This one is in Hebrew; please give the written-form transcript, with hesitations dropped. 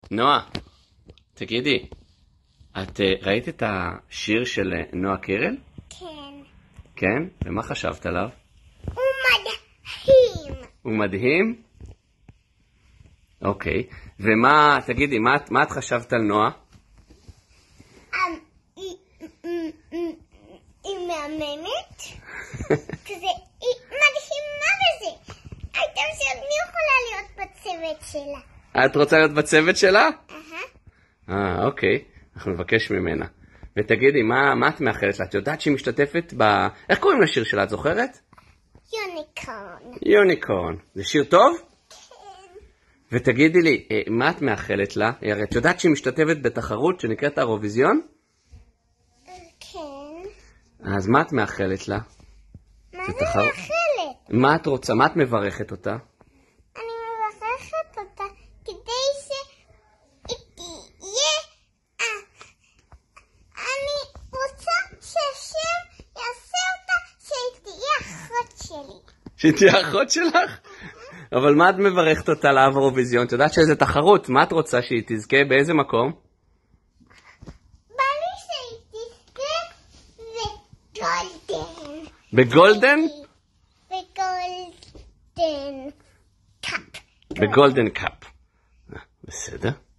נועה, תגידי, את ראית את השיר של נועה קירל? כן. כן? ומה חשבת עליו? הוא מדהים. הוא מדהים? אוקיי. ומה, תגידי, מה את חשבת על נועה? היא מהממת. כזה, היא מדהימה בזה. הייתה שאני יכולה להיות בצוות שלה. את רוצה להיות בצוות שלה? אוקיי. אנחנו נבקש ממנה. ותגידי, מה את מאחלת לה? את יודעת שהיא משתתפת איך קוראים לשיר שלה, את זוכרת? יוניקורן. יוניקורן. זה שיר טוב? כן. ותגידי לי, מה את מאחלת לה? הרי את יודעת שהיא משתתפת בתחרות שנקראת האירוויזיון? כן. אז מה את מאחלת לה? מה זה מאחלת? מה את רוצה? מה את מברכת אותה? אני מברכת אותה כדי שהיא תהיה... אני רוצה שהשם יעשה אותה שהיא תהיה אחות שלי. שהיא תהיה אחות שלך? אבל מה את מברכת אותה לאירוויזיון? את יודעת שזה תחרות, מה את רוצה שהיא תזכה? באיזה מקום? בא לי שהיא תזכה בגולדן. בגולדן? בגולדן קאפ. בגולדן קאפ. בסדר.